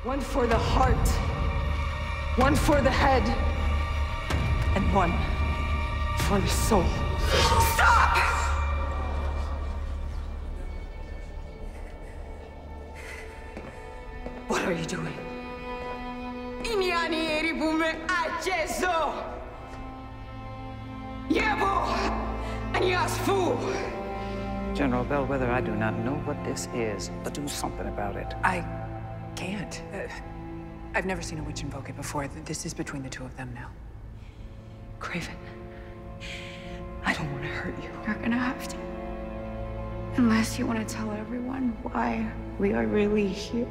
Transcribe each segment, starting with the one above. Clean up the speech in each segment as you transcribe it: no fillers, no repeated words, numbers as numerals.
One for the heart, one for the head, and one for the soul. Stop! What are you doing? General Bellwether, I do not know what this is, but do something about it. I can't. I've never seen a witch invoke it before. This is between the two of them now. Craven, I don't want to hurt you. You're gonna have to. Unless you want to tell everyone why we are really here.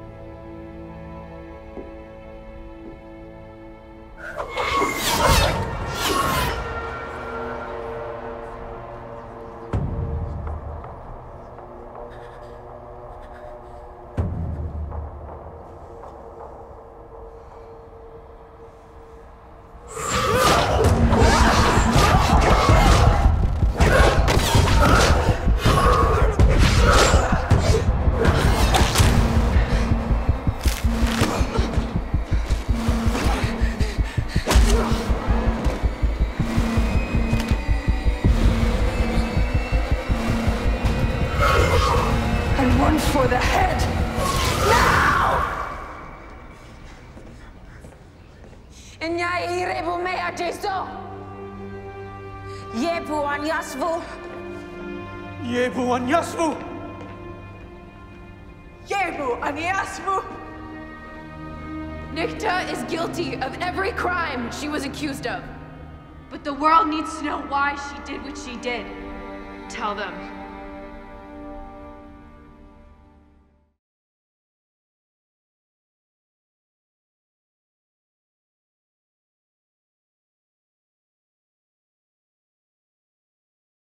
Nicte is guilty of every crime she was accused of. But the world needs to know why she did what she did. Tell them.